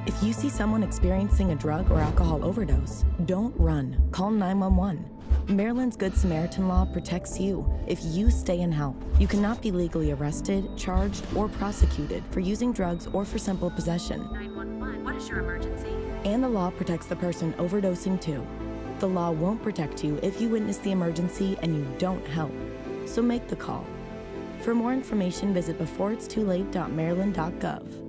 If you see someone experiencing a drug or alcohol overdose, don't run. Call 911. Maryland's Good Samaritan law protects you if you stay and help. You cannot be legally arrested, charged, or prosecuted for using drugs or for simple possession. 911, what is your emergency? And the law protects the person overdosing too. The law won't protect you if you witness the emergency and you don't help. So make the call. For more information, visit beforeitstoolate.maryland.gov.